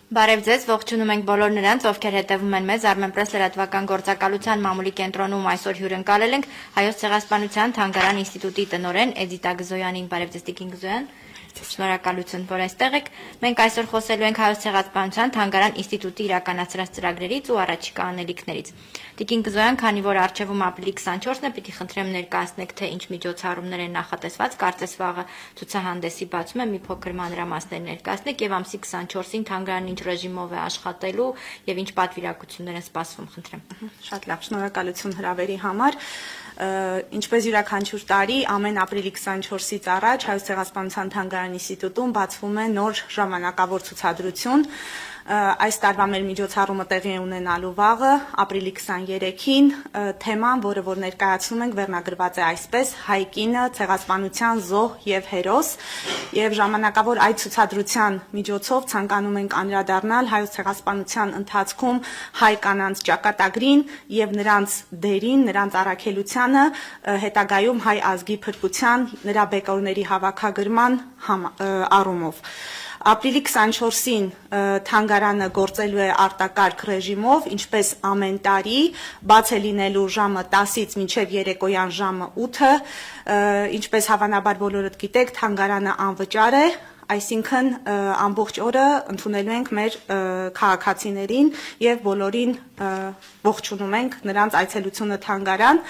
Բարև ձեզ, ողջունում ենք բոլոր նրանց, ովքեր հետևում են մեզ Armenpress լրատվական գործակալության մամուլի կենտրոնում այսօր հյուրընկալել ենք Հայոց ցեղասպանության թանգարան ինստիտուտի տնօրեն Էդիտա Գզոյանին։ Բարև ձեզ, Տիկին Գզոյան։ Շնորհակալություն, որ այստեղ եք։ Մենք այսօր խոսելու ենք Հայոց ցեղասպանության թանգարան ինստիտուտի իրականացրած ծրագրերից ու առաջիկա անելիքներից։ Տիկին Գզոյան, քանի որ առջևում ապրիլի 24-ն է, պիտի խնդրեմ ներկայացնեք, թե ինչ միջոցառումներ են նախատեսված, կարծես վաղը ցուցահանդեսի բացում է, մի փոքր մանրամասներ ներկայացնեք եւ ամսի 24-ին թանգարանն ինչ ռեժիմով է աշխատելու եւ ինչ պատվիրակություններ են սպասվում, խնդրեմ։ Շատ լավ, շնորհակալություն հրավերի համար։ Ինչպես յուրաքանչյուր տարի, ամեն ապրիլի 24-ից առաջ Հայոց ցեղասպանության թանգարան ինստիտուտում բացվում է նոր ժամանակավոր ցուցադրություն։ Այս տարվա մեր միջոցառումը տեղի է ունենալու վաղը, ապրիլի 23-ին, թեման, որը որ ներկայացնում ենք, վերնագրված է այսպես՝ հայ կինը, ցեղասպանության զոհ եւ հերոս, եւ ժամանակավոր այդ ցուցադրության միջոցով ցանկանում ենք անդրադառնալ հայոց ցեղասպանության ընթացքում հայ կանանց ճակատագրին եւ նրանց դերին, նրանց առաքելությանը, հետագայում հայ ազգի փրկության, նրա բեկորների հավաքագրման առումով։ Ապրիլի 24-ին թանգարանը գործելու է արտակարգ ռեժիմով, ինչպես ամեն տարի, բաց է լինելու ժամը 10-ից մինչև երեկոյան ժամը 8-ը, ինչպես հավանաբար բոլորդ գիտեք, թանգարանը անվճար է, այսինքն ամբողջ օրը ընդունելու ենք մեր քաղաքացիներին եւ բոլորին ողջունում ենք նրանց այցելությունը թանգարան։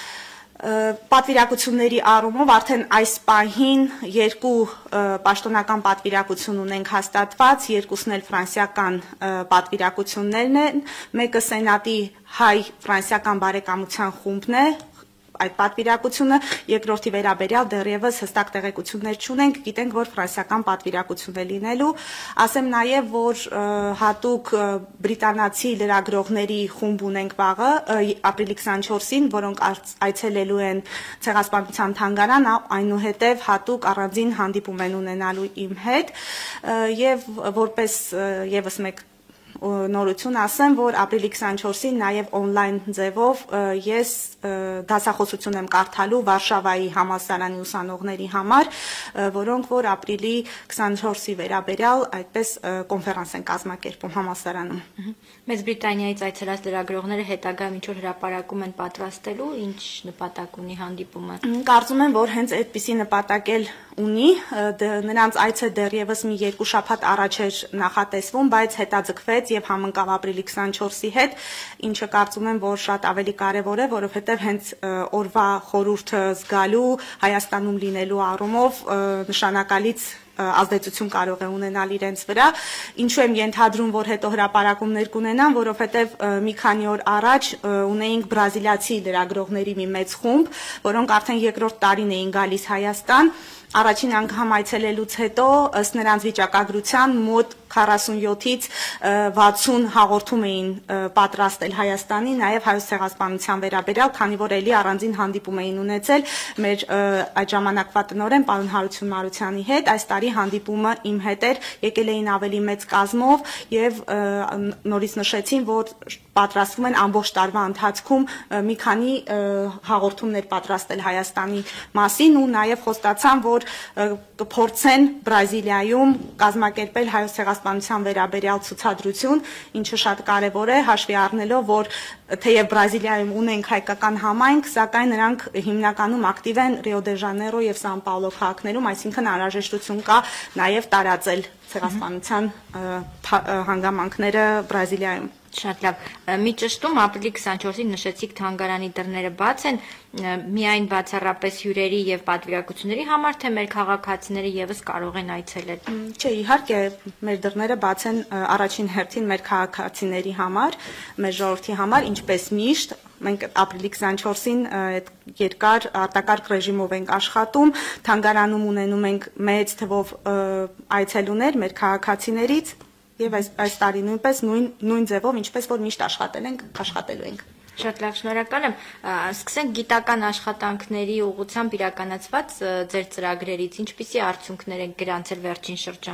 Պատվիրակությունների առումով արդեն այս պահին երկու պաշտոնական պատվիրակություն ունենք հաստատված, երկուսն էլ ֆրանսիական պատվիրակություններն են, մեկը Սենատի հայ-ֆրանսիական բարեկամության խումբն է, այդ պատվիրակությունը, երկրորդի վերաբերյալ դեռևս հստակ տեղեկություններ չունենք, գիտենք, որ ֆրանսիական պատվիրակություն է լինելու, ասեմ նաև, որ հատուկ բրիտանացի լրագրողների խումբ ունենք վաղը, ապրիլի 24-ին, որոնք այցելելու են ցեղասպանության թանգարան, այնուհետև հատուկ առանձին հանդիպում են ունենալու իմ հետ, եւ որպես եւս մեկ նորություն ասեմ, որ ապրիլի 24-ին նաև օնլայն ձևով ես դասախոսություն եմ կարդալու Վարշավայի համալսարանի ուսանողների համար, որոնք որ ապրիլի 24-ի վերաբերյալ այդպես կոնֆերանս են կազմակերպում համալսարանում։ Մեծ Բրիտանիայից այցելած լրագրողները հետագայում ինչ-որ հրապարակում են պատրաստելու, ինչ նպատակ ունի հանդիպումը։ Կարծում եմ, որ հենց այդպիսի նպատակ էլ ունի, նրանց այցը դեռևս մի 2 շաբաթ առաջ էր նախատեսվում, բայց հետաձգվեց եւ համընկավ ապրիլի 24-ի հետ, ինչը կարծում եմ, որ շատ ավելի կարեւոր է, որովհետեւ հենց օրվա խորհուրդը զգալու Հայաստանում լինելու առումով նշանակալից ազդեցություն կարող է ունենալ իրենց վրա, ինչու եմ ենթադրում, որ հետո հրապարակումներ կունենան, որովհետև մի քանի օր առաջ ունեինք բրազիլիացի լրագրողների մի մեծ խումբ, որոնք արդեն երկրորդ տարին էին գալիս Հայաստան, առաջին անգամ այցելելուց հետո ըստ նրանց վիճակագրության մոտ 47-ից 60 հաղորդում էին պատրաստել Հայաստանի, նաև հայոց ցեղասպանության վերաբերյալ, քանի որ էլի առանձին հանդիպում էին ունեցել մեր այդ ժամանակվա տնօրեն պարոն Հարություն Մարությանի հետ, այս տարի հանդիպումը իմ հետ էր, եկել էին ավելի մեծ կազմով եւ նորից նշեցին, որ պատրաստվում են ամբողջ տարվա ընթացքում մի քանի հաղորդումներ պատրաստել Հայաստանի մասին ու նաև խոստացան, որ կփորձեն Բրազիլիայում կազմակերպել հայոց ցեղասպանության վերաբերյալ ցուցադրություն, ինչը շատ կարևոր է, հաշվի առնելով, որ թեև Բրազիլիայում ունենք հայկական համայնք, սակայն նրանք հիմնականում ակտիվ են Ռիո դե Ժանեյրո եւ Սան Պաուլո քաղաքներում, այսինքն անհրաժեշտություն կա նաև տարածել ցեղասպանության հանգամանքները Բրազիլիայում։ Շատ լավ։ Մի ճշտում ապրիլի 24-ին նշեցիք թանգարանի դռները բաց են, միայն բացառապես հյուրերի եւ պատվիրակությունների համար, թե մեր քաղաքացիները եւս կարող են այցելել։ Չէ, իհարկե, մեր դռները բաց են առաջին հերթին մեր քաղաքացիների համար, մեր ժողովրդի համար, ինչպես միշտ, մենք ապրիլի 24-ին երկար արտակարգ ռեժիմով ենք աշխատում, թանգարանում ունենում ենք մեծ թվով այցելուներ մեր քաղաքացիներից եւ այս տարի նույնպես նույն ձևով, ինչպես որ միշտ աշխատել ենք, աշխատելու ենք։ Շատ լավ, շնորհակալ եմ։ Սկսենք գիտական աշխատանքների ուղղությամբ իրականացված ձեր ծրագրերից, ինչպիսի արդյունքներ եք գրանցել վերջին շրջանում։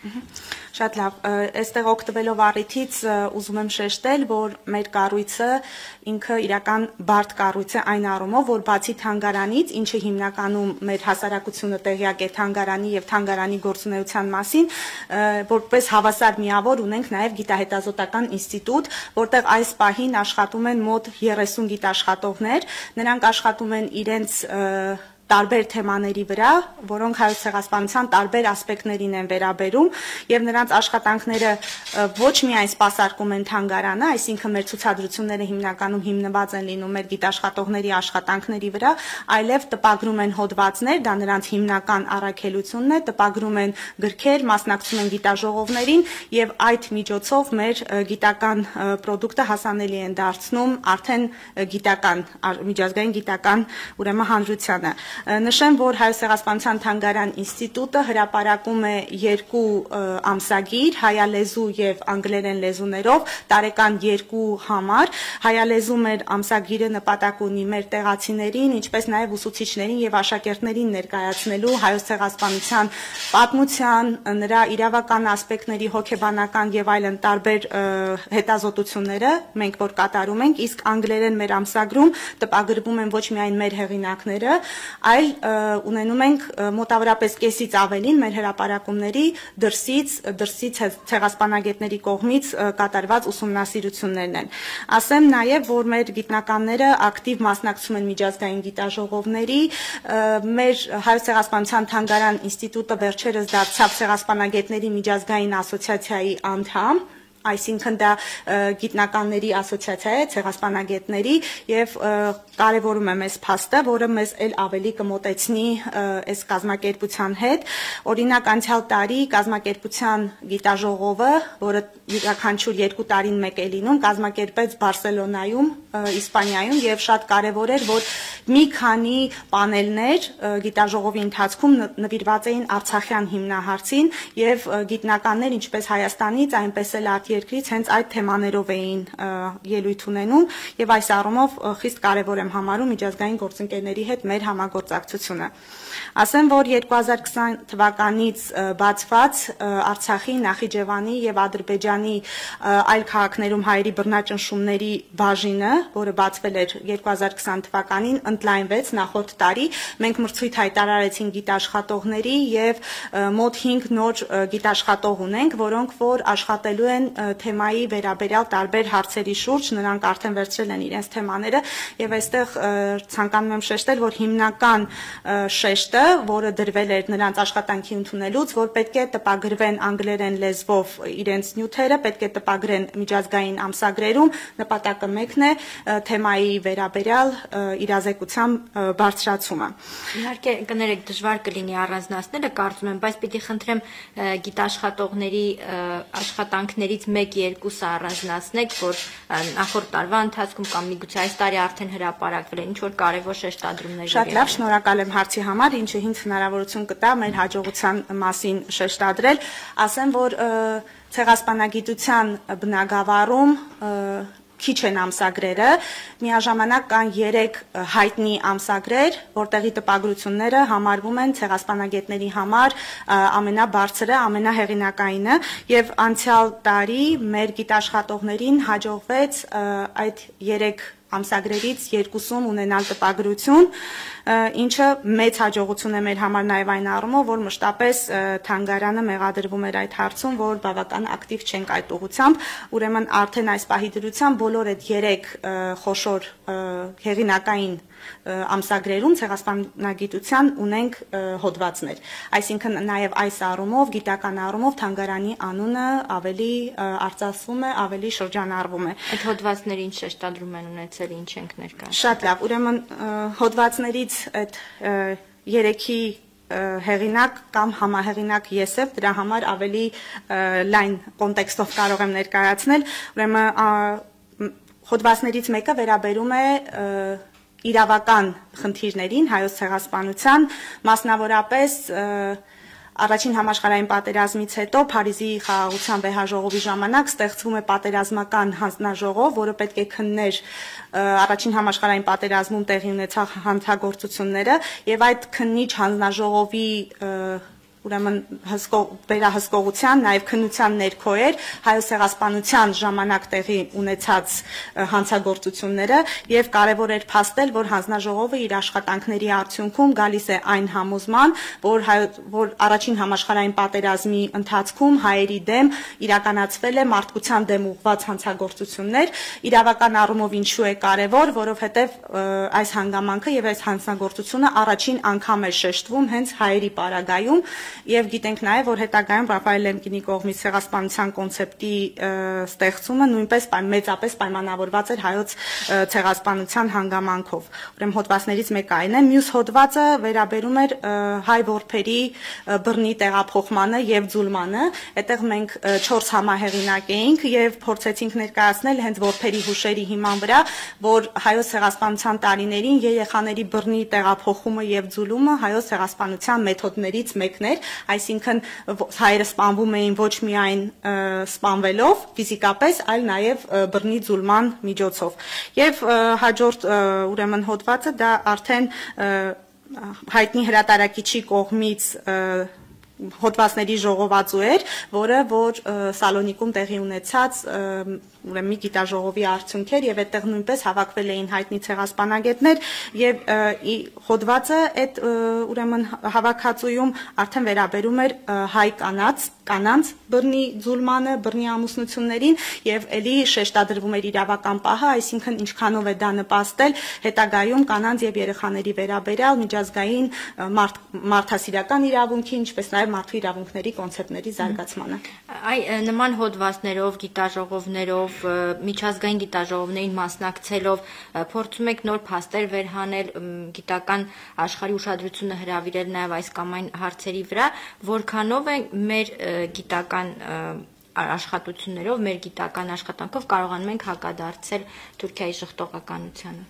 Շատ լավ, այստեղ օգտվելով առիթից ուզում եմ շեշտել, որ մեր կառույցը ինքը իրական բարդ կառույց է այն առումով, որ բացի թանգարանից, ինչը հիմնականում մեր հասարակությունը տեղյակ է թանգարանի եւ թանգարանի գործունեության մասին, որպես հավասար միավոր ունենք նաեւ գիտահետազոտական ինստիտուտ, որտեղ այս պահին աշխատում են մոտ 30 գիտաշխատողներ, նրանք աշխատում են իրենց տարբեր թեմաների վրա, որոնք հայոց ցեղասպանության տարբեր ասպեկտներին են վերաբերում եւ նրանց աշխատանքները ոչ միայն սպասարկում են թանգարանը, այսինքն մեր ցուցադրությունները հիմնականում հիմնված են լինում մեր գիտաշխատողների աշխատանքների վրա, այլև տպագրում են հոդվածներ, դա նրանց հիմնական առաքելությունն է, տպագրում են գրքեր, մասնակցում են գիտաժողովներին եւ այդ միջոցով մեր գիտական պրոդուկտը հասանելի են դարձնում արդեն գիտական միջազգային գիտական ուրեմն հանրությանը։ Նշեմ, որ Հայոց ցեղասպանության թանգարան ինստիտուտը հրապարակում է 2 ամսագիր հայալեզու եւ անգլերեն լեզուներով տարեկան 2 համար։ Հայալեզու մեր ամսագիրը նպատակ ունի մեր տեղացիներին, ինչպես նաեւ ուսուցիչներին եւ աշակերտներին ներկայացնելու Հայոց ցեղասպանության պատմության, նրա իրավական ասպեկտների, հոգեբանական եւ այլն տարբեր հետազոտությունները մենք որ կատարում ենք, իսկ անգլերեն մեր ամսագրում տպագրվում են ոչ միայն մեր հեղինակները, այլ ունենում ենք մոտավորապես կեսից ավելին մեր հրապարակումների դրսից ցեղասպանագետների կողմից կատարված ուսումնասիրություններն են։ Ասեմ նաև, որ մեր գիտնականները ակտիվ մասնակցում են միջազգային գիտաժողովների, մեր Հայոց ցեղասպանության թանգարան ինստիտուտը վերջերս դարձավ ցեղասպանագետների միջազգային ասոցիացիայի անդամ, այսինքն դա գիտնականների ասոցիացիա է, ցեղասպանագետների եւ կարեւորում է մեզ փաստը, որը մեզ էլ ավելի կմոտեցնի այս կազմակերպության հետ։ Օրինակ անցյալ տարի կազմակերպության գիտաժողովը, որը յուրաքանչյուր 2 տարին մեկ է լինում, կազմակերպեց Բարսելոնայում, Իսպանիայում եւ շատ կարեւոր էր, որ մի քանի պանելներ գիտաժողովի ընթացքում նվիրված էին արցախյան հիմնահարցին եւ գիտնականներ ինչպես Հայաստանից, այնպես էլ երկրից հենց այդ թեմաներով էին ելույթ ունենում եւ այս առումով խիստ կարեւոր եմ համարում միջազգային գործընկերների հետ մեր համագործակցությունը։ Ասեմ, որ 2020 թվականից բացված Արցախի, Նախիջևանի եւ Ադրբեջանի այլ քաղաքներում հայերի բռնաճնշումների բաժինը, որը բացվել էր 2020 թվականին, ընդլայնվեց նախորդ տարի։ Մենք մրցույթ հայտարարեցինք գիտաշխատողների եւ մոտ 5 նոր գիտաշխատող ունենք, որոնք որ աշխատելու են թեմայի վերաբերյալ տարբեր հարցերի շուրջ, նրանք արդեն վերցրել են իրենց թեմաները եւ այստեղ ցանկանում եմ շեշտել, որ հիմնական շեշտը, որը դրվել էր նրանց աշխատանքի ընդունելուց, որ պետք է տպագրվեն անգլերեն լեզվով իրենց նյութերը, պետք է տպագրեն միջազգային ամսագրերում, նպատակը մեկն է թեմայի վերաբերյալ իրազեկության բարձրացումը։ Իհարկե կներեք դժվար կլինի առանձնացնելը, կարծում եմ, բայց պիտի խնդրեմ գիտաշխատողների աշխատանքներից 1-2-ը առանձնացնեք, որ նախորդ տարվա ընթացքում կամ միգուցե այս տարի արդեն հրապարակվել են ինչ-որ կարևոր շեշտադրումներ։ Շատ լավ, շնորհակալ եմ հարցի համար, ինչը ինձ հնարավորություն կտա մեր հաջողության մասին շեշտադրել։ Ասեմ, որ ցեղասպանագիտության բնագավառում քիչ են ամսագրերը, միաժամանակ կան 3 հայտնի ամսագրեր, որտեղի տպագրությունները համարվում են ցեղասպանագետների համար ամենաբարձրը, ամենահեղինակայինը եւ անցյալ տարի մեր գիտաշխատողներին հաջողվեց այդ 3 ամսագրերից 2-ում ունենալ տպագրություն, ինչը մեծ հաջողություն է մեր համար նաև այն առումով, որ մշտապես թանգարանը մեղադրվում էր այդ հարցում, որ բավական ակտիվ չենք այդ ուղղությամբ, ուրեմն արդեն այս պահի դրությամբ բոլոր այդ 3 խոշոր հեղինակային ամսագրերում ցեղասպանագիտության ունենք հոդվածներ։ Այսինքն նաև այս առումով, գիտական առումով թանգարանի անունը ավելի արծարծվում է, ավելի շրջանառվում է։ Այդ հոդվածները ինչ շեշտադրում են ունեցել, ինչ ենք ներկայացնում։ Շատ լավ, ուրեմն հոդվածներից այդ 3-ի հեղինակ կամ համահեղինակ ես եմ, դրա համար ավելի լայն կոնտեքստով կարող եմ ներկայացնել։ Ուրեմն հոդվածներից մեկը վերաբերում է իրավական խնդիրներին հայոց ցեղասպանության, մասնավորապես Առաջին համաշխարհային պատերազմից հետո Փարիզի խաղաղության վեհաժողովի ժամանակ ստեղծվում է պատերազմական հանձնաժողով, որը պետք է քններ Առաջին համաշխարհային պատերազմում տեղի ունեցած հանցագործությունները եւ այդ քննիչ հանձնաժողովի ուրեմն վերահսկողության, նաև քննության ներքո էր հայոց ցեղասպանության ժամանակ տեղի ունեցած հանցագործությունները եւ կարեւոր էր փաստել, որ հանձնաժողովը իր աշխատանքների արդյունքում գալիս է այն համոզման, որ առաջին համաշխարհային պատերազմի ընթացքում հայերի դեմ իրականացվել է մարդկության դեմ ուղղված հանցագործություններ, իրավական առումով ինչու է կարեւոր, որովհետեւ այս հանգամանքը եւ այս հանցագործությունը առաջին անգամ է շեշտվում հենց հայերի պարագայում եւ գիտենք նաեւ, որ հետագայում Ռաֆայել Լեմկինի կողմից ցեղասպանության կոնցեպտի ստեղծումը նույնպես մեծապես պայմանավորված էր հայոց ցեղասպանության հանգամանքով։ Ուրեմն հոդվածներից մեկը այն է, մյուս հոդվածը վերաբերում էր հայ որբերի բռնի տեղափոխմանը եւ ձուլմանը։ Այդտեղ մենք 4 համահեղինակ էինք եւ փորձեցինք ներկայացնել հենց որբերի հուշերի հիման վրա, որ հայոց ցեղասպանության տարիներին երեխաների բռնի տեղափոխումը եւ ձուլումը հայոց ցեղասպանության մեթոդներից մեկն էր, այսինքն հայերը սպանվում էին ոչ միայն սպանվելով ֆիզիկապես, այլ նաև բռնի ձուլման միջոցով։ Եվ հաջորդ ուրեմն հոդվածը դա արդեն հայտնի հրատարակիչի կողմից հոդվածների ժողովածու էր, որ Սալոնիկում տեղի ունեցած ուրեմն մի գիտաժողովի արդյունքեր եւ այդտեղ նույնպես հավաքվել էին հայտնի ցեղասպանագետներ եւ հոդվածը այդ ուրեմն հավաքածուում արդեն վերաբերում էր հայ կանանց բռնի ձուլմանը, բռնի ամուսնություններին եւ ելի շեշտադրվում էր իրավական պահը, այսինքն ինչքանով է դա նպաստել հետագայում կանանց եւ երեխաների վերաբերյալ միջազգային մարդասիրական իրավունքի, ինչպես նաեւ մարդու իրավունքների կոնցեպտների զարգացմանը։ Նման հոդվածներով, գիտաժողովներով, միջազգային գիտաժողովներին մասնակցելով փորձում եք նոր փաստեր վերհանել, գիտական աշխարհի ուշադրությունը հրավիրել նաեւ այս կամ այն հարցերի վրա, որքանով է մեր գիտական աշխատություններով, մեր գիտական աշխատանքով կարողանում ենք հակադարձել Թուրքիայի շղթողականությանը։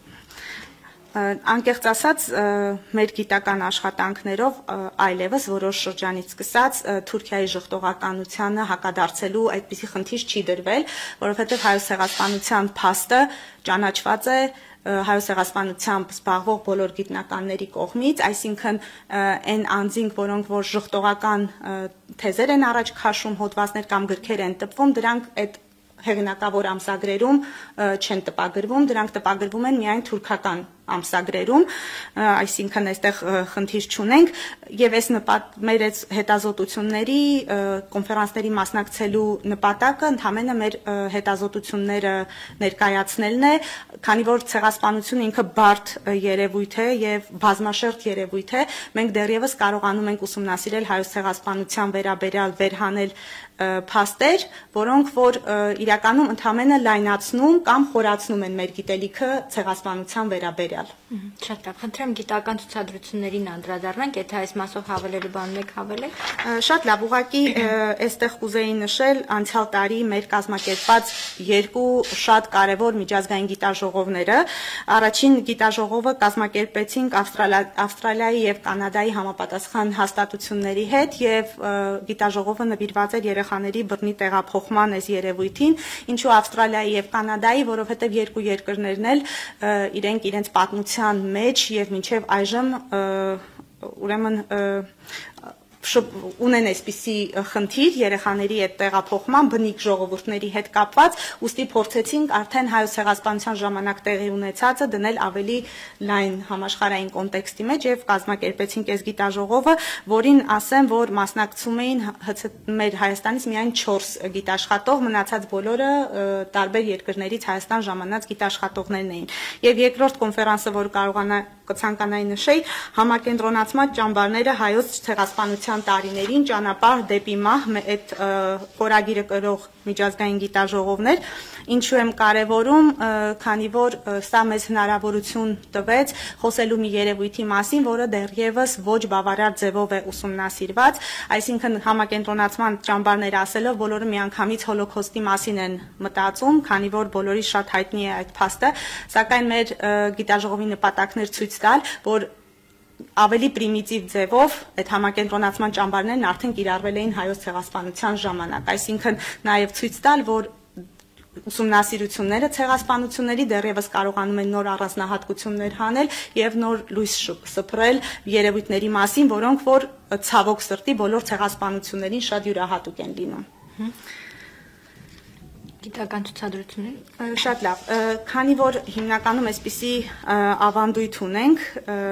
Անկեղծ ասած, մեր գիտական աշխատանքներով այլևս որոշ շրջանից սկսած Թուրքիայի ժխտողականությանը հակադարձելու այդպիսի խնդիր չի դրվել, որովհետև հայոց ցեղասպանության փաստը ճանաչված է հայոց ցեղասպանությամբ զբաղվող բոլոր գիտնականների կողմից, այսինքն այն անձինք, որոնք որ ժխտողական թեզեր են առաջ քաշում, հոդվածներ կամ գրքեր են տպվում, դրանք այդ հեղինակավոր ամսագրերում չեն տպագրվում, դրանք տպագրվում են միայն թուրքական ամսագրերում, այսինքն այստեղ խնդիր չունենք եւ այս մեր հետազոտությունների կոնֆերանսների մասնակցելու նպատակը ընդհանրապես մեր հետազոտությունները ներկայացնելն է, քանի որ ցեղասպանությունը ինքը բարդ երևույթ է եւ բազմաշերտ երևույթ է, մենք դեռևս կարողանում ենք ուսումնասիրել հայոց ցեղասպանության վերաբերյալ վերհանել փաստեր, որոնք որ իրականում ընդհանրապես լայնացնում կամ խորացնում են մեր գիտելիքը ցեղասպանության վերաբերյալ։ Շատ լավ, խնդրեմ գիտական ցուցադրություններին անդրադառնանք, եթե այս մասով հավելելու բան ունեք, հավելեք։ Շատ լավ, ուղղակի այստեղ կուզեի նշել անցյալ տարի մեր կազմակերպած երկու շատ կարևոր միջազգային գիտաժողովները։ Առաջին գիտաժողովը կազմակերպեցինք Ավստրալիայի եւ Կանադայի համապատասխան հաստատությունների հետ եւ գիտաժողովը նվիրված էր երեխաների բռնի տեղափոխման այս երևույթին, ինչու Ավստրալիայի եւ Կանադայի, որովհետեւ երկու երկրներն էլ իրենց պատմության մեջ եւ մինչեւ այժմ ուրեմն ունեն այսպիսի խնդիր երեխաների այդ տեղափոխման բնիկ ժողովուրդների հետ կապված, ուստի փորձեցինք արդեն հայոց ցեղասպանության ժամանակ տեղի ունեցածը դնել ավելի լայն համաշխարհային կոնտեքստի մեջ եւ կազմակերպեցինք այս գիտաժողովը, որին ասեմ, որ մասնակցում էին մեր Հայաստանից միայն 4 գիտաշխատող, մնացած բոլորը տարբեր երկրներից Հայաստան ժամանած գիտաշխատողներն էին։ Եվ երկրորդ կոնֆերանսը, որ կցանկանայի նշեի, համակենտրոնացված ճամբարները հայոց ցեղասպանության տարիներին ճանապարհ դեպի մահ այդ խորագիրը կրող միջազգային գիտաժողովներ, ինչու եմ կարևորում, քանի որ սա մեզ հնարավորություն տվեց խոսելու մի երևույթի մասին, որը դեռևս ոչ բավարար ձևով է ուսումնասիրված, այսինքն համակենտրոնացման ճամբարներ ասելով բոլորը միանգամից հոլոքոստի մասին են մտածում, քանի որ բոլորի շատ հայտնի է այդ փաստը, սակայն մեր գիտաժողովի նպատակն էր ցույց տալ, որ ավելի պրիմիտիվ ձևով այդ համակենտրոնացման ճամբարներն արդեն կիրառվել էին հայոց ցեղասպանության ժամանակ, այսինքն նաև ցույց տալ, որ ուսումնասիրությունները ցեղասպանությունների դեռևս կարողանում են նոր առանձնահատկություններ հանել եւ նոր լույս սփռել երևույթների մասին, որոնք որ ցավոք սրտի բոլոր ցեղասպանություններին շատ յուրահատուկ են լինում։ Գիտական ցուցադրություններ։ Շատ լավ, քանի որ հիմնականում այսպիսի ավանդույթ ունենք,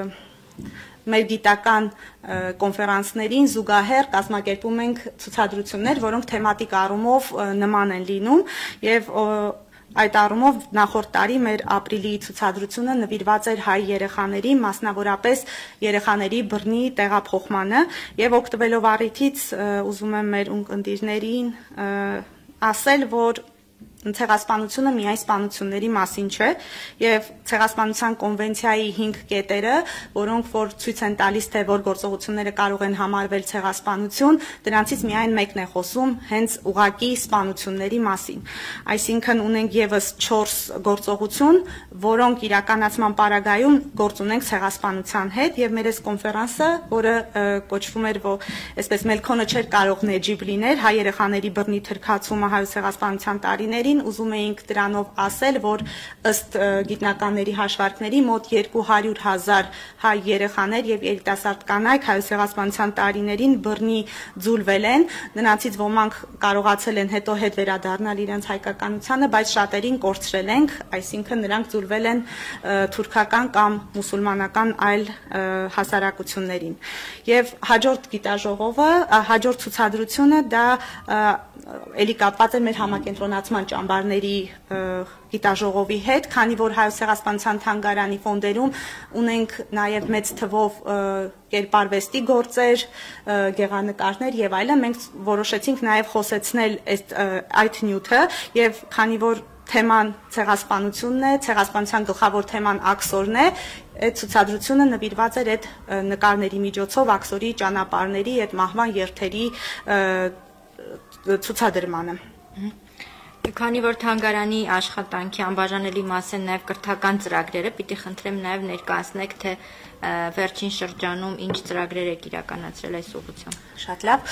մեր գիտական կոնֆերանսներին զուգահեռ կազմակերպում ենք ցուցադրություններ, որոնք թեմատիկ առումով նման են լինում եւ այդ առումով նախորդ տարի մեր ապրիլի ցուցադրությունը նվիրված էր հայ երեխաների, մասնավորապես երեխաների բռնի տեղափոխմանը եւ օգտվելով առիթից ուզում եմ մեր ունկնդիրներին ասել, որ ցեղասպանությունը միայն սպանությունների մասին չէ եւ ցեղասպանության կոնվենցիայի 5 կետերը, որոնք որ ցույց են տալիս, թե որ գործողությունները կարող են համարվել ցեղասպանություն, դրանցից միայն մեկն է խոսում հենց ուղակի սպանությունների մասին։ Այսինքն ունենք եւս 4 գործողություն, որոնք իրականացման պարագայում գործ ունենք ցեղասպանության հետ եւ մեր այս կոնֆերանսը, որը կոչվում էր, որ այսպես Մելքոնը չէր կարող նեջիվ լիներ, հայ երեխաների բռնի թրքացումը հայոց ցեղասպանության տարիներին, ուզում էինք դրանով ասել, որ ըստ գիտնականների հաշվարկների մոտ 200,000 հայ երեխաներ եւ երիտասարդ կանայք հայոց ցեղասպանության տարիներին բռնի ձուլվել են, նրանցից ոմանք կարողացել են հետո հետ վերադառնալ իրենց հայկականությանը, բայց շատերին կորցրել ենք, այսինքն նրանք ձուլվել են թուրքական կամ մուսուլմանական այլ հասարակություններին։ Եվ հաջորդ գիտաժողովը, հաջորդ ցուցադրությունը դա էլի կապված է մեր համակենտրոնացման ճամբարների գիտաժողովի հետ, քանի որ հայոց ցեղասպանության թանգարանի ֆոնդերում ունենք նաև մեծ թվով կերպարվեստի գործեր, գեղանկարներ եւ այլն, մենք որոշեցինք նաև խոսեցնել այդ նյութը եւ քանի որ թեման ցեղասպանությունն է, ցեղասպանության գլխավոր թեման աքսորն է, այդ ցուցադրությունը նվիրված էր այդ նկարների միջոցով աքսորի ճանապարհների, այդ մահվան երթերի ցուցադրմանը։ Քանի որ թանգարանի աշխատանքի անբաժանելի մաս են նաև կրթական ծրագրերը, պիտի խնդրեմ նաև ներկայացնեք, թե վերջին շրջանում ինչ ծրագրեր եք իրականացրել այս ուղղությամբ։ Շատ լավ։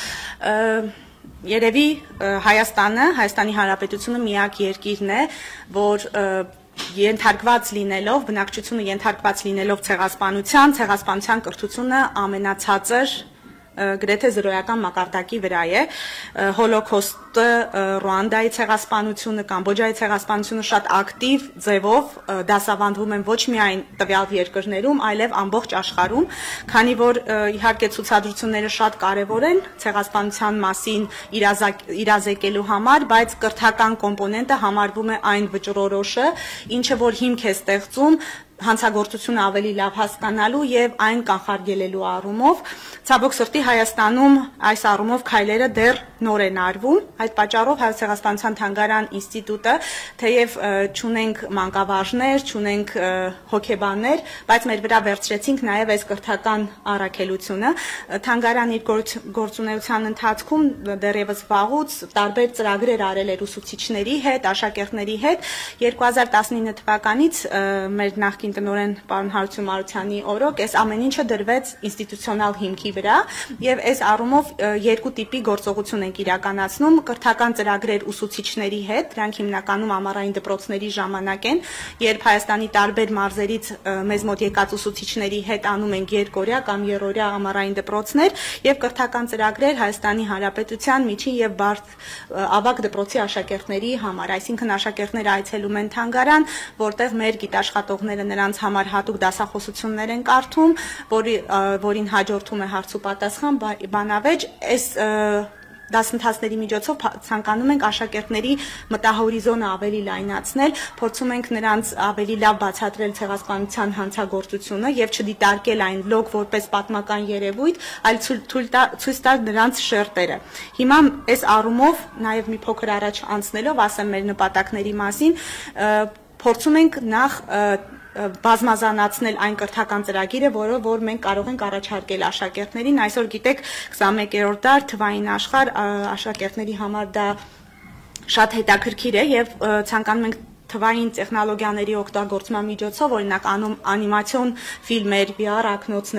Երևի Հայաստանի Հանրապետությունը միակ երկիրն է, որ ենթարկված լինելով, բնակչությունը ենթարկված լինելով ցեղասպանության կրթությունը ամենացածր գրեթե զրոյական մակարդակի վրա է, հոլոքոստը, Ռուանդայի ցեղասպանությունը, Կամբոջայի ցեղասպանությունը շատ ակտիվ ձևով դասավանդվում են ոչ միայն տվյալ երկրներում, այլև ամբողջ աշխարհում, քանի որ իհարկե ցուցադրությունները շատ կարևոր են ցեղասպանության մասին իրազեկելու համար, բայց կրթական կոմպոնենտը համարվում է այն վճռորոշը, ինչը որ հիմք է ստեղծում հանցագործությունը ավելի լավ հասկանալու եւ այն կանխարգելելու առումով, ցավոք սրտի Հայաստանում այս առումով քայլերը դեռ նոր են արվում, այդ պատճառով հայոց ցեղասպանության թանգարան ինստիտուտը, թեև չունենք մանկավարժներ, չունենք հոգեբաններ, բայց մեր վրա վերցրեցինք նաեւ այս կրթական առաքելությունը, թանգարան իր գործունեության ընթացքում դեռևս վաղուց տարբեր ծրագրեր արել էր ուսուցիչների հետ, աշակերտների հետ, 2019 թվականից մեր նախկին տնօրեն պարոն Հարություն Մարությանի օրոք այս ամեն ինչը դրվեց ինստիտուցիոնալ հիմքի վրա եւ այս առումով երկու տիպի գործողություն ենք իրականացնում, կրթական ծրագրեր ուսուցիչների հետ, դրանք հիմնականում ամառային դպրոցների ժամանակ են, երբ Հայաստանի տարբեր մարզերից մեզ մոտ եկած ուսուցիչների հետ անում ենք երկօրյա կամ երօրյա ամառային դպրոցներ եւ կրթական ծրագրեր Հայաստանի Հանրապետության միջին եւ ավագ դպրոցի աշակերտների համար, այսինքն աշակերտները այցելում են թանգարան, որտեղ մեր գիտաշխատողները նրանց համար հատուկ դասախոսություններ են կարդում, որին հաջորդում է հարց ու պատասխան, բանավեճ, այս դասընթացների միջոցով ցանկանում ենք աշակերտների մտահորիզոնը ավելի լայնացնել, փորձում ենք նրանց ավելի լավ բացատրել ցեղասպանության հանցագործությունը եւ չդիտարկել այն լոկ որպես պատմական երևույթ, այլ ցույց տալ նրանց շերտերը։ Հիմա այս առումով նաեւ մի փոքր առաջ անցնելով, ասեմ մեր նպատակների մասին, փորձում ենք նախ բազմազանացնել այն կրթական ծրագիրը, որ մենք կարող ենք առաջարկել աշակերտներին։ Այսօր գիտեք 21-րդ դար թվային աշխարհ աշակերտների համար դա շատ հետաքրքիր է եւ ցանկանում ենք թվային տեխնոլոգիաների օգտագործման միջոցով, օրինակ անիմացիոն ֆիլմեր, VR ակնոցներ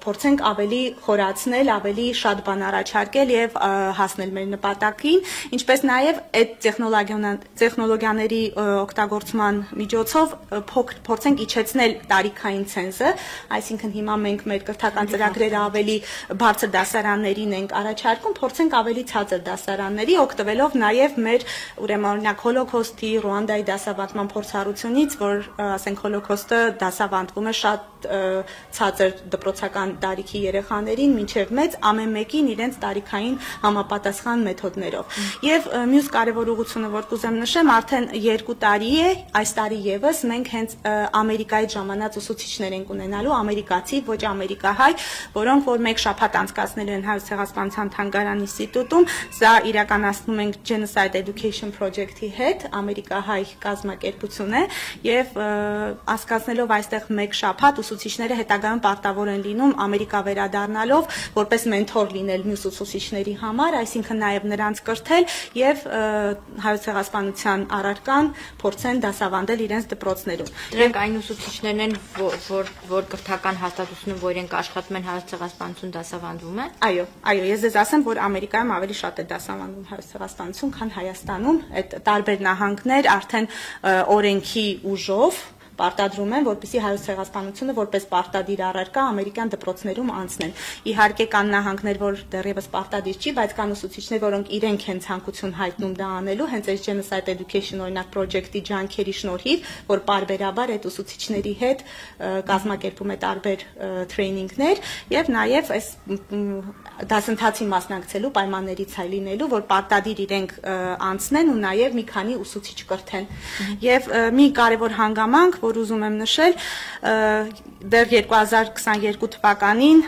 փորձենք ավելի խորացնել, ավելի շատ բան առաջարկել եւ հասնել մեր նպատակին, ինչպես նաեւ այդ տեխնոլոգիաների օգտագործման միջոցով փորձենք իջեցնել տարիքային ցենզը, այսինքն հիմա մենք մեր կրթական ծրագրերը ավելի բարձր դասարաններին ենք առաջարկում, փորձենք ավելի ցածր դասարանների, օգտվելով նաեւ մեր ուրեմն օրինակ հոլոկոստի, Ռուանդայի դասավանդման փորձառությունից, որ ասենք հոլոկոստը դասավանդվում է շատ ցածր դպրոցական տարիքի երեխաներին մինչև մեծ ամեն մեկին իրենց տարիքային համապատասխան մեթոդներով։ Եվ մյուս կարևոր ուղղությունը, որ կուզեմ նշեմ, արդեն 2 տարի է, այս տարի եւս մենք հենց Ամերիկայից ժամանած ուսուցիչներ ենք ունենալու, ամերիկացի, ոչ ամերիկահայ, որոնք որ 1 շաբաթ անցկացնելու են Հայոց ցեղասպանության թանգարան ինստիտուտում, սա իրականացնում ենք Genocide Education Project-ի հետ, ամերիկահայ կազմակերպություն է, եւ անցկացնելով այստեղ 1 շաբաթ ուսուցիչները հետագայում պարտավոր են լինում Ամերիկա վերադառնալով, որպես մենթոր լինել մյուս ուսուցիչների համար, այսինքն նաեւ նրանց կրթել եւ Հայոց ցեղասպանության առարկան փորձեն դասավանդել իրենց դպրոցներում։ Դրանք այն ուսուցիչներն են, որ կրթական հաստատությունում, որ իրենք աշխատում են Հայոց ցեղասպանություն դասավանդվում է։ Այո, ես ձեզ ասեմ, որ Ամերիկայում ավելի շատ է դասավանդում Հայոց ցեղասպանություն, քան Հայաստանում, այդ տարբեր նահանգներ արդեն օրենքի ուժով պարտադրում են, որպեսզի Հայոց ցեղասպանությունը որպես պարտադիր առարկա ամերիկյան դպրոցներում անցնեն։ Իհարկե կան նահանգներ, որ դեռևս պարտադիր չի, բայց կան ուսուցիչներ, որոնք իրենք են ցանկություն հայտնում դա անելու, հենց այս Genocide Education օրինակ project-ի ջանքերի շնորհիվ, որ պարբերաբար այդ ուսուցիչների հետ կազմակերպում է տարբեր տրեյնինգներ եւ նաեւ այս դասընթացին մասնակցելու պայմաններից հայ լինելու, որ պարտադիր իրենք անցնեն ու նաեւ մի քանի ուսուցիչ կրթեն։ Եվ մի կարևոր հանգամանք, որ ուզում եմ նշել, դեռ 2022 թվականին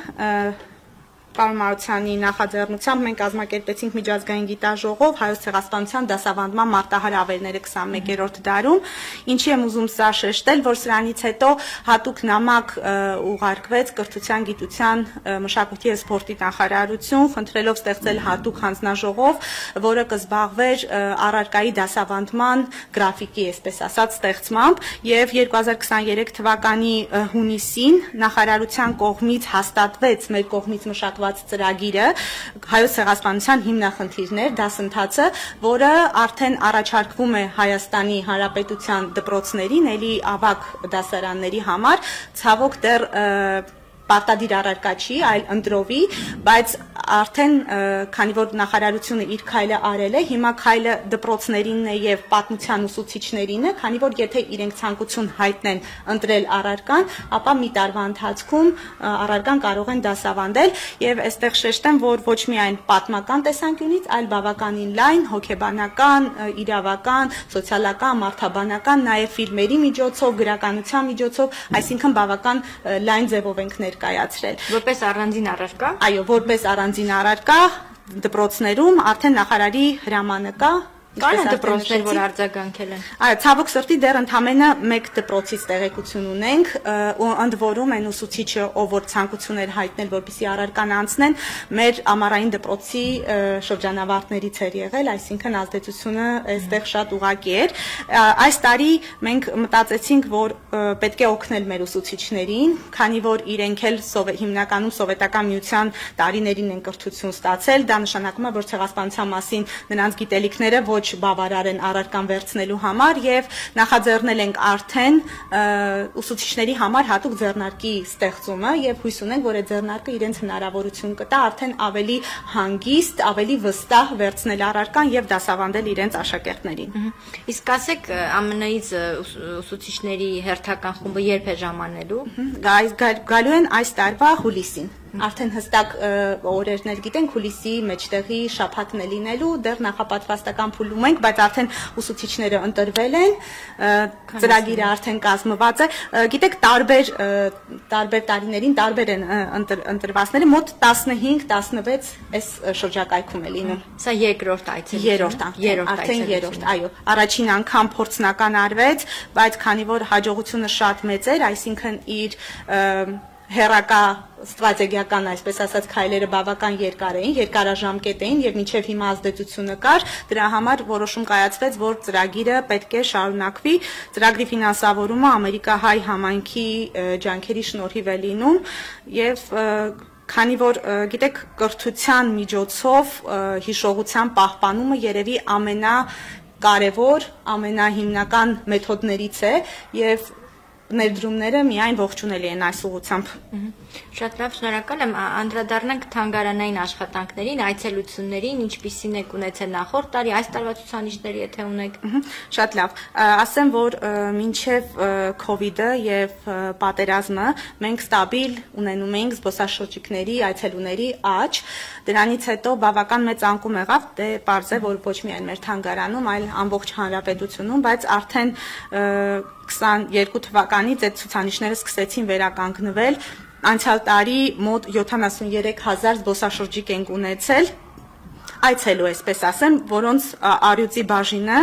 Պարոն Մարությանի նախաձեռնությամբ մենք կազմակերպեցինք միջազգային գիտաժողով Հայոց ցեղասպանության դասավանդման մարտահար ավերները 21-րդ դարում, ինչի եմ ուզում սա շեշտել, որ սրանից հետո հատուկ նամակ ուղարկվեց կրթության, գիտության, մշակույթի եւ սպորտի նախարարություն, խնդրելով ստեղծել հատուկ հանձնաժողով, որը կզբաղվեր առարկայի դասավանդման գրաֆիկի, այսպես ասած, ստեղծմամբ, եւ 2023 թվականի հունիսին նախարարության կողմից հաստատվեց մեր կողմից մշակված ծրագիրը Հայոց ցեղասպանության հիմնախնդիրներ դասընթացը, որը արդեն առաջարկվում է Հայաստանի Հանրապետության դպրոցներին, ելի ավագ դասարանների համար, ցավոք դեռ պարտադիր առարկա չի, այլ ընտրովի, բայց արդեն քանի որ նախարարությունը իր քայլը արել է, հիմա քայլը դպրոցներինն է եւ պատմության ուսուցիչներին է, քանի որ եթե իրենք ցանկություն հայտնեն ընտրել առարկան, ապա մի տարվա ընթացքում առարկան կարող են դասավանդել եւ այստեղ շեշտեմ, որ ոչ միայն պատմական տեսանկյունից, այլ բավականին լայն, հոգեբանական, իրավական, սոցիալական, մարդաբանական, նաեւ ֆիլմերի միջոցով, գրականության միջոցով, այսինքն բավական լայն ձևով ենք կայացրել։ Որպես առանձին առարկա։ Այո, որպես առանձին առարկա դպրոցներում արդեն նախարարի հրամանը կա։ Կան դպրոցներ, որ արձագանքել են։ Այո, ցավոք սրտի դեռ ընդամենը 1 դպրոցից տեղեկություն ունենք, ու ընդ որում այն ուսուցիչը, ով որ ցանկություն էր հայտնել, որպեսզի առարկան անցնեն, մեր ամառային դպրոցի շրջանավարտներից էր եղել, այսինքն ազդեցությունը այստեղ շատ ուղղակի էր։ Այս տարի մենք մտածեցինք, որ պետք է օգնել մեր ուսուցիչներին, քանի որ իրենք էլ հիմնականում սովետական միության տարիներին են կրթություն ստացել, դա նշանակում է, որ ցեղասպանության մասին նրանց գիտելիքները ոչ բավարար են առարկան վերցնելու համար եւ նախաձեռնել ենք արդեն ուսուցիչների համար հատուկ ձեռնարկի ստեղծումը եւ հույս ունենք, որ այդ ձեռնարկը իրենց հնարավորություն կտա արդեն ավելի հանգիստ, ավելի վստահ վերցնել առարկան եւ դասավանդել իրենց աշակերտներին։ Իսկ ասեք ԱՄՆ-ից ուսուցիչների հերթական խումբը երբ է ժամանելու։ Գալու են այս տարվա հուլիսին։ Արդեն հստակ օրերներ գիտենք, հուլիսի մեջտեղի շաբաթն է լինելու, դեռ նախապատրաստական փուլում ենք, բայց արդեն ուսուցիչները ընտրվել են, ծրագիրը արդեն կազմված է։ Գիտեք, տարբեր տարիներին տարբեր են ընտրվածները, մոտ 15-16 այս շրջակայքում է լինում։ Սա երկրորդ այցելություն։ Երրորդ, այո։ Առաջին անգամ փորձնական արվեց, բայց քանի որ հաջողությունը շատ մեծ էր, այսինքն իր հերակա ստրատեգիական, այսպես ասած, քայլերը բավական երկար էին, երկարաժամկետ էին եւ մինչեւ հիմա ազդեցությունը կար, դրա համար որոշում կայացվեց, որ ծրագիրը պետք է շարունակվի, ծրագրի ֆինանսավորումը ամերիկահայ համայնքի ջանքերի շնորհիվ է լինում եւ քանի որ գիտեք կրթության միջոցով հիշողության պահպանումը երևի ամենակարևոր, ամենահիմնական մեթոդներից է եւ ներդրումները միայն ողջունելի են այս ուղղությամբ։ Շատ լավ, շնորհակալ եմ, անդրադառնանք թանգարանային աշխատանքներին, այցելություններին, ինչպիսին եք ունեցել նախորդ տարի, այս տարվա ցուցանիշներ, եթե ունեք։ Շատ լավ, ասեմ, որ մինչև COVID-ը եւ պատերազմը մենք ստաբիլ ունենում էինք զբոսաշրջիկների, այցելուների աճ, դրանից հետո բավական մեծ անկում եղավ, դե պարզ է, որ ոչ միայն մեր թանգարանում, այլ ամբողջ հանրապետությունում, բայց արդեն 22 թվականից այդ ցուցանիշները սկսեցին վերականգնվել, անցյալ տարի մոտ 73,000 զբոսաշրջիկ ենք ունեցել, այցելու այսպես ասեմ, որոնց առյուծի բաժինը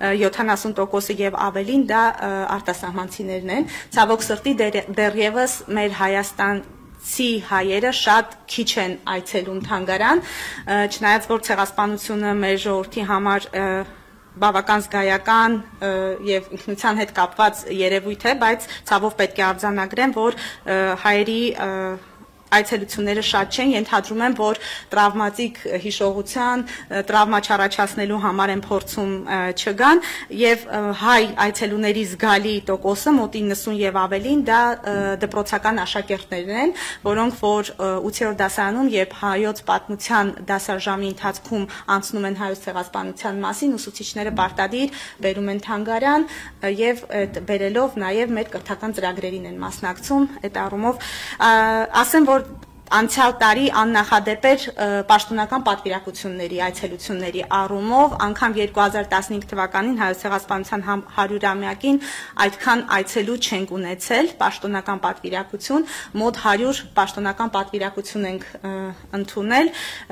70%-ը եւ ավելին դա արտասահմանցիներն են, ցավոք սրտի դեռևս մեր Հայաստանի հայերը շատ քիչ են այցելում թանգարան, չնայած որ ցեղասպանությունը մեր ժողովրդի համար բավական զգայական եւ ինքնության հետ կապված երևույթ է, բայց ցավով պետք է արձանագրեմ, որ հայերի այցելությունները շատ չեն, ենթադրում եմ, որ տրավմատիկ հիշողության, տրավմա չառաջացնելու համար են փորձում չգան եւ հայ այցելուների զգալի տոկոսը մոտ 90 եւ ավելին դա դպրոցական աշակերտներն են, որոնք որ 8-րդ դասարանում եւ հայոց պատմության դասարժամի ընթացքում անցնում են հայոց ցեղասպանության մասին, ուսուցիչները պարտադիր բերում են թանգարան եւ բերելով նաեւ մեր կրթական ծրագրերին են մասնակցում, այդ առումով ասեմ, որ անցյալ տարի աննախադեպ էր պաշտոնական պատվիրակությունների, այցելությունների առումով, անգամ 2015 թվականին հայոց ցեղասպանության 100-ամյակին այդքան այցելու չենք ունեցել, պաշտոնական պատվիրակություն, մոտ 100 պաշտոնական պատվիրակություն ենք ընդունել,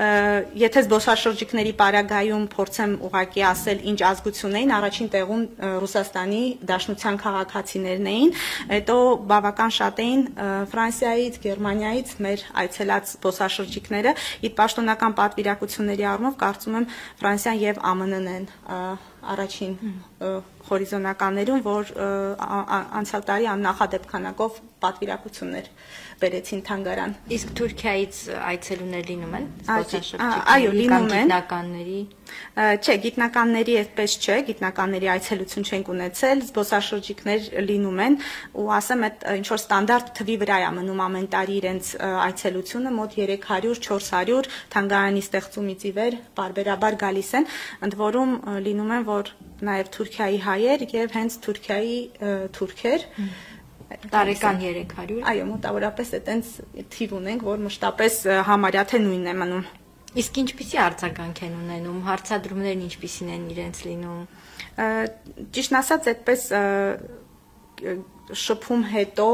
եթե զբոսաշրջիկների պարագայում փորձեմ ուղղակի ասել ինչ ազգություն էին, առաջին տեղում Ռուսաստանի Դաշնության քաղաքացիներն էին, հետո բավական շատ էին Ֆրանսիայից, Գերմանիայից մեր այցելած զբոսաշրջիկները, իր պաշտոնական պատվիրակությունների առումով կարծում եմ Ֆրանսիան եւ ԱՄՆ-ն են առաջին հորիզոնականներում, որ անցյալ տարի աննախադեպ քանակով պատվիրակություններ բերեցին թանգարան։ Իսկ Թուրքիայից այցելուներ լինում են զբոսաշրջիկների, այո, լինում են գիտնականների։ Չէ, գիտնականների այդպես չէ, գիտնականների այցելություն չենք ունեցել, զբոսաշրջիկներ լինում են, ու ասեմ, այդ ինչ որ ստանդարտ թվի վրա է մնում ամեն տարի իրենց այցելությունը, մոտ 300-400 թանգարանի ստեղծումից ի վեր բարբերաբար գալիս են, ընդ որում լինում են, որ նաև Թուրքիայի հայեր եւ հենց Թուրքիայի թուրքեր Տարեկան 300։ Այո, մոտավորապես այտենց թիվ ունենք, որ մշտապես համարյա թե նույնն է մնում։ Իսկ ինչպիսի արձագանք են ունենում, հարցադրումներն ինչպիսին են իրենց լինում։ Ճիշտն ասած, այդպես շփում հետո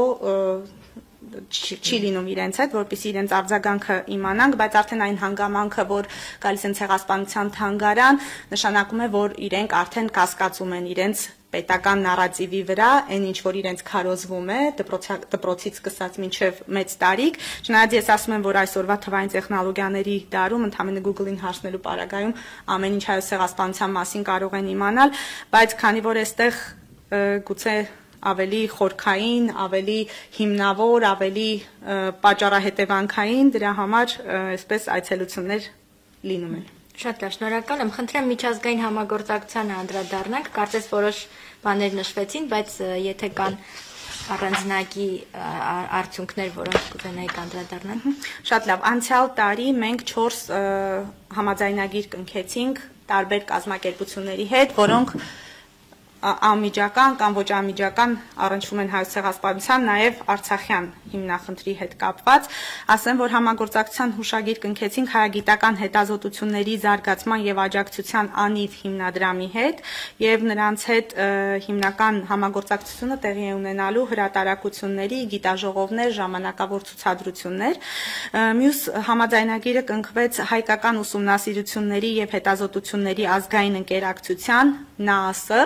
չի լինում իրենց հետ, որպեսզի իրենց արձագանքը իմանանք, բայց արդեն այն հանգամանքը, որ գալիս են ցեղասպանության թանգարան, նշանակում է, որ իրենք արդեն կասկածում են իրենց պետական նարատիվի վրա, այն ինչ որ իրենց քարոզվում է, դպրոցից սկսած մինչև մեծ տարիք, չնայած ես ասում եմ, որ այսօրվա թվային տեխնոլոգիաների դարում ընդհանրապես Google-ին հարցնելու պարագայում ամեն ինչ հայոց ցեղասպանության մասին կարող են իմանալ, բայց քանի որ այստեղ գուցե ավելի խորքային, ավելի հիմնավոր, ավելի պատճառահետևանքային, դրա համար այսպես այցելություններ լինում են։ Շատ լավ, շնորհակալ եմ։ Խնդրեմ միջազգային համագործակցությանը անդրադառնանք, կարծես որոշ բաներ նշվեցին, բայց եթե կան առանձնակի արդյունքներ, որոնք կուզենայիք անդրադառնալ։ Շատ լավ, անցյալ տարի մենք 4 համաձայնագիր կնքեցինք տարբեր կազմակերպությունների հետ, որոնք անմիջական կամ ոչ անմիջական առնչվում են հայոց ցեղասպանության, նաև արցախյան հիմնախնդրի հետ կապված, ասեմ, որ համագործակցության հուշագիր կնքեցինք հայագիտական հետազոտությունների զարգացման եւ աջակցության անիվ հիմնադրամի հետ եւ նրանց հետ հիմնական համագործակցությունը տեղի է ունենալու հրատարակությունների, գիտաժողովներ, ժամանակավոր ցուցադրություններ։ Մյուս համաձայնագիրը կնքվեց հայկական ուսումնասիրությունների եւ հետազոտությունների ազգային ընկերակցության ՆԱԱՍ-ր,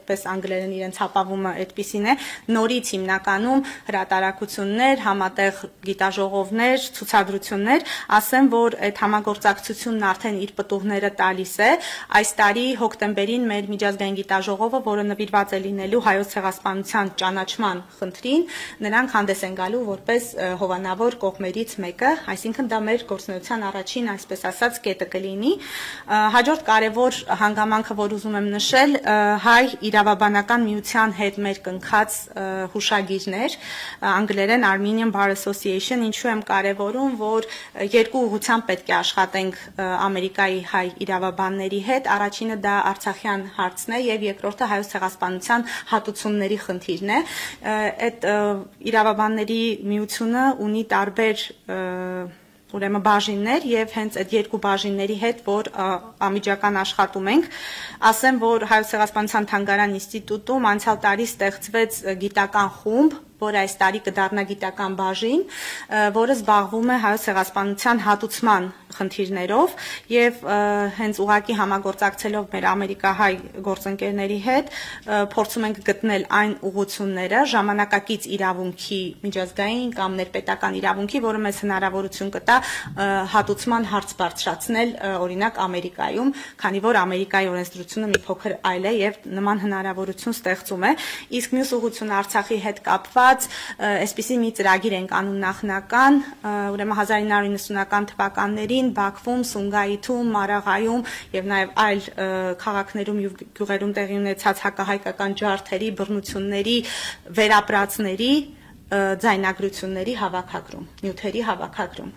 այդպես անգլերեն իրենց հապավումը այդպիսին է, նորից հիմնականում հրատարակություններ, համատեղ գիտաժողովներ, ցուցադրություններ, ասեմ, որ այդ համագործակցությունն արդեն իր պտուղները տալիս է։ Այս տարի հոկտեմբերին մեր միջազգային գիտաժողովը, որը նվիրված է լինելու հայոց ցեղասպանության ճանաչման խնդրին, նրանք հանդես են գալու որպես հովանավոր կողմերից մեկը, այսինքն դա մեր գործունեության առաջին, այսպես ասած, կետը կլինի։ Հաջորդ կարևոր հանգամանքը, որ ուզում եմ նշել, հայ իրավաբանական միության հետ մեր կնքած հուշագիրներ, անգլերեն Armenian Bar Association, ինչու եմ կարևորում, որ երկու ուղղությամբ պետք է աշխատենք Ամերիկայի հայ իրավաբանների հետ, առաջինը դա արցախյան հարցն է եւ երկրորդը հայոց ցեղասպանության հատուցումների խնդիրն է։ Այդ իրավաբանների միությունը ունի տարբեր ուրեմն բաժիններ եւ հենց այդ երկու բաժինների հետ, որ ամիջական աշխատում ենք, ասեմ, որ հայոց ցեղասպանության թանգարան ինստիտուտում անցյալ տարի ստեղծվեց գիտական խումբ, որը այս տարի կդառնա գիտական բաժին, որը զբաղվում է հայոց ցեղասպանության հատուցման խնդիրներով եւ հենց ուղղակի համագործակցելով մեր ամերիկահայ գործընկերների հետ փորձում ենք գտնել այն ուղղությունները ժամանակակից իրավունքի միջազգային կամ ներպետական իրավունքի, որը մեզ հնարավորություն կտա հատուցման հարց բարձրացնել օրինակ Ամերիկայում, քանի որ Ամերիկայի օրենսդրությունը մի փոքր այլ է եւ նման հնարավորություն ստեղծում է, իսկ մյուս ուղղությունը Արցախի հետ կապված այսպիսի մի ծրագիր ենք անում նախնական, ուրեմն 1990-ական թվականներին Բաքվում, Սումգայիթում, Մարաղայում եւ նաեւ այլ քաղաքներում եւ գյուղերում տեղի ունեցած հակահայկական ջարդերի, բռնությունների, վերապրածների, ձայնագրությունների հավաքագրում, նյութերի հավաքագրում։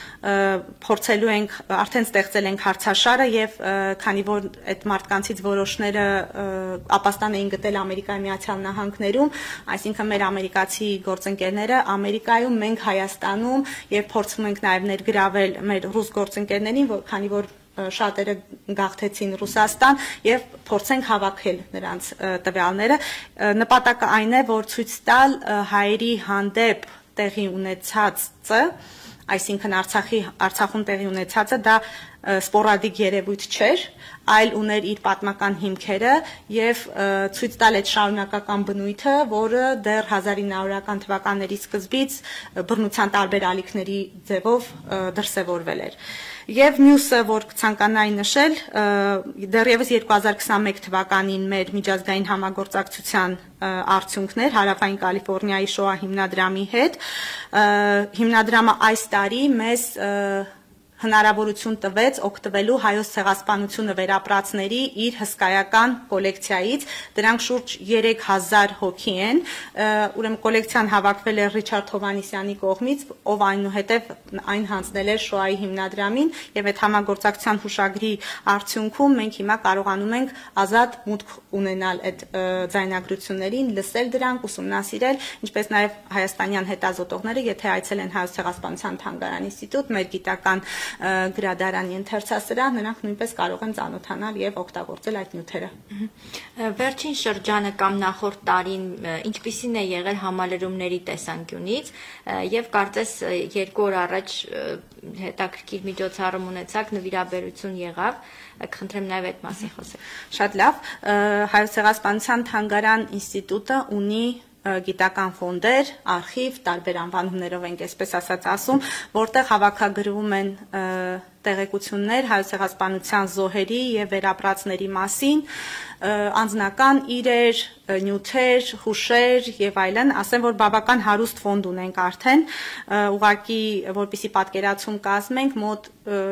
Փորձելու ենք, արդեն ստեղծել ենք հարցաշարը եւ քանի որ այդ մարդկանցից որոշները ապաստան էին գտել Ամերիկայի Միացյալ Նահանգներում, այսինքն մեր ամերիկացի գործընկերները Ամերիկայում, մենք Հայաստանում եւ փորձում ենք նաեւ ներգրավել մեր ռուս գործընկերներին, քանի որ շատերը գաղթեցին Ռուսաստան եւ փորձենք հավաքել նրանց տվյալները։ Նպատակը այն է, որ ցույց տալ հայերի հանդեպ տեղի ունեցածը, այսինքն Արցախում տեղի ունեցածը դա սպորադիկ երևույթ չէր, այլ ուներ իր պատմական հիմքերը եւ ցույց տալ այդ շարունակական բնույթը, որը դեռ 1900-ական թվականների սկզբից բռնության տարբեր ալիքների ձևով դրսևորվել էր։ Եվ մյուսը, որ կցանկանայի նշել, դեռևս 2021 թվականին մեր միջազգային համագործակցության արդյունքներ Հարավային Կալիֆոռնիայի Շոա հիմնադրամի հետ, հիմնադրամը այս տարի մեզ հնարավորություն տվեց օգտվելու հայոց ցեղասպանությունը վերապրածների իր հսկայական կոլեկցիայից, դրանք շուրջ 3000 հոգի են, ուրեմն կոլեկցիան հավաքվել է Ռիչարդ Հովհաննիսյանի կողմից, ով այնուհետև այն հանձնել է Շոայի հիմնադրամին, եւ այդ համագործակցության հուշագրի արդյունքում մենք հիմա կարողանում ենք ազատ մուտք ունենալ այդ ձայնագրություններին, լսել դրանք, ուսումնասիրել, ինչպես նաեւ հայաստանյան հետազոտողները, եթե այցելեն հայոց ցեղասպանության թանգարան ինստիտուտ, մեր գիտական գրադարանի ընթերցասրահ, նրանք նույնպես կարող են ծանոթանալ եւ օգտագործել այդ նյութերը։ Վերջին շրջանը կամ նախորդ տարին ինչպիսին է եղել համալրումների տեսանկյունից եւ կարծես 2 օր առաջ հետաքրքիր միջոցառում ունեցաք, նվիրաբերություն եղավ, կխնդրեմ նաեւ այդ մասին խոսել։ Շատ լավ, հայոց ցեղասպանության թանգարան ինստիտուտը ունի գիտական ֆոնդեր, արխիվ, տարբեր անվանումներով ենք այսպես ասած ասում, որտեղ հավաքագրվում են տեղեկություններ հայոց ցեղասպանության զոհերի եւ վերապրածների մասին, անձնական իրեր, նյութեր, հուշեր եւ այլն, ասեմ, որ բավական հարուստ ֆոնդ ունենք արդեն, ուղղակի որպեսի պատկերացում կազմենք, մոտ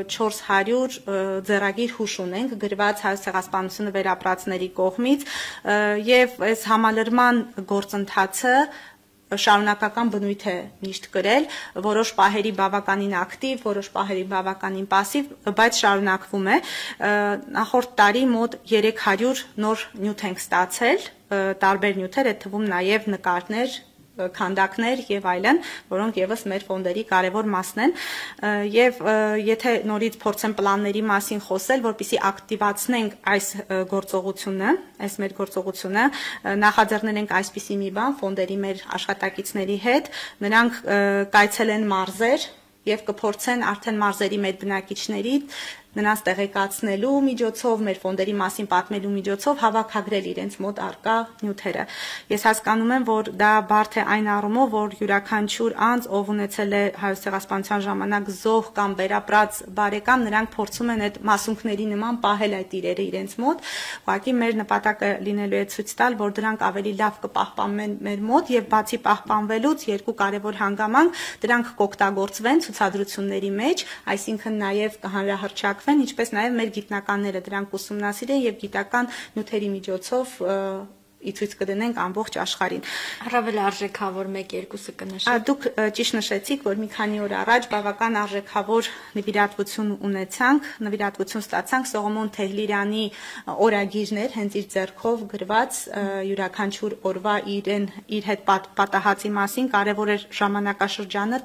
400 ձեռագիր հուշ ունենք գրված հայոց ցեղասպանությունը վերապրածների կողմից եւ այս համալրման գործընթացը շարունակական բնույթ է միշտ կրել, որոշ պահերի բավականին ակտիվ, որոշ պահերի բավականին պասիվ, բայց շարունակվում է։ Նախորդ տարի մոտ 300 նոր նյութ ենք ստացել, տարբեր նյութեր, այդ թվում նաև նկարներ, քանդակներ եւ այլն, որոնք եւս մեր ֆոնդերի կարևոր մասն են, եւ եթե նորից փորձեմ պլանների մասին խոսել, որպեսզի ակտիվացնենք այս գործողությունը, այս մեր գործողությունը, նախաձեռնել ենք այսպիսի մի բան ֆոնդերի մեր աշխատակիցների հետ, նրանք կայցելեն մարզեր եւ կփորձեն արդեն մարզերի մեր բնակիչների նրանց տեղեկացնելու միջոցով, մեր ֆոնդերի մասին պատմելու միջոցով հավաքագրել իրենց մոտ արկա նյութերը։ Ես հասկանում եմ, որ դա բարդ է այն առումով, որ յուրաքանչյուր անձ, ով ունեցել է Հայոց ցեղասպանության ժամանակ զոհ կամ վերապրած բարեկամ, նրանք փորձում են այդ մասունքների նման պահել այդ իրերը իրենց մոտ։ Ուղղակի մեր նպատակը լինելու է ցույց տալ, որ դրանք ավելի լավ կպահպանվեն մեր մոտ եւ բացի պահպանվելուց երկու կարևոր հանգամանք, դրանք կօգտագործվեն ցուցադրությունների մեջ, այսինքն նաեւ կհանրահռչակվեն, ինչպես նաեւ մեր գիտնականները դրանք ուսումնասիրեն եւ գիտական նյութերի միջոցով իցույց կդնենք ամբողջ աշխարհին։ Առավել արժեքավոր 1-2-ը կնշեք։ Դուք ճիշտ նշեցիք, որ մի քանի օր առաջ բավական արժեքավոր նվիրատվություն ունեցանք, նվիրատվություն ստացանք Սողոմոն Թեհլիրյանի օրագիրներ, հենց իր ձեռքով գրված յուրաքանչյուր օրվա իր հետ պատահածի մասին, կարևոր էր ժամանակաշրջանը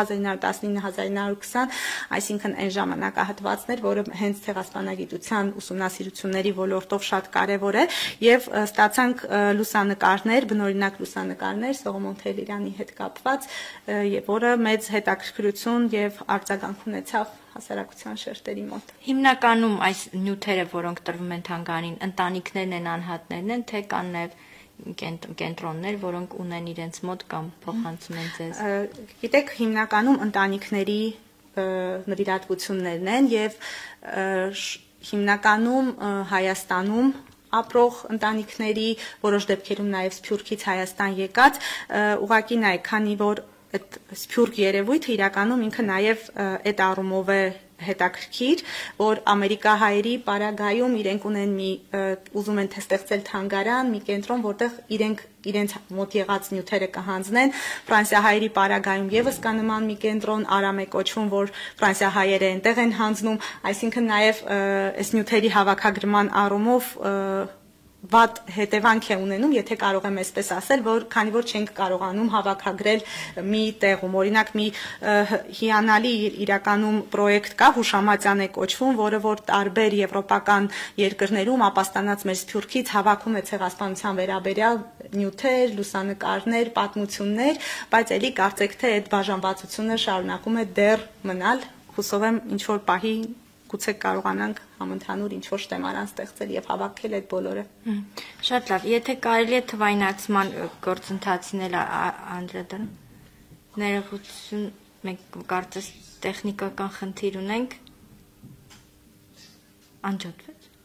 1919-1920, այսինքն այն ժամանակահատվածներ, որը հենց ցեղասպանագիտության ուսումնասիրությունների ոլորտով շատ կարևոր է, եւ ստացանք լուսանկարներ, բնօրինակ լուսանկարներ Սողոմոն Թեհլիրյանի հետ կապված, եւ որը մեծ հետաքրքրություն եւ արձագանք ունեցավ հասարակության շերտերի մոտ։ Հիմնականում այս նյութերը, որոնք տրվում են թանգարանին, ընտանիքներն են, անհատներն են, թե կան նաեւ կենտրոններ, որոնք ունեն իրենց մոտ կամ փոխանցում են ձեզ։ Գիտեք, հիմնականում ընտանիքների նվիրատվություններն են եւ հիմնականում Հայաստանում ապրող ընտանիքների, որոշ դեպքերում նաև Սփյուռքից Հայաստան եկած, ուղղակի նայեք, քանի որ այդ Սփյուռք երևույթը իրականում ինքը նաև այդ առումով է հետաքրքիր, որ ամերիկահայերի պարագայում իրենք ունեն ուզում են թե ստեղծել թանգարան, մի կենտրոն, որտեղ իրենց մոտ եղած նյութերը կհանձնեն, ֆրանսիահայերի պարագայում եւս կա նման մի կենտրոն, Արամ է կոչվում, որ ֆրանսիահայերը այնտեղ են հանձնում, այսինքն նաեւ այս նյութերի հավաքագրման առումով վատ հետևանք է ունենում, եթե կարող եմ այսպես ասել, որ քանի որ չենք կարողանում հավաքագրել մի տեղում, օրինակ մի հիանալի իրականում պրոյեկտ կա, Հուշամատյան է կոչվում, որը որ տարբեր եվրոպական երկրներում ապաստանած մեր Սփյուռքից հավաքում է ցեղասպանության վերաբերյալ նյութեր, լուսանկարներ, պատմություններ, բայց ելի կարծեք թե այդ բաժանվածությունը շարունակում է դեռ մնալ, հուսով եմ ինչ որ պահի գուցե կարողանանք համընդհանուր ինչ-որ շտեմարան ստեղծել եւ հավաքել այդ բոլորը։ Շատ լավ, եթե կարելի է թվայնացման գործընթացին էլ անդրադառնալ, ներողություն, մենք կարծես տեխնիկական խնդիր ունենք, անջատվեց։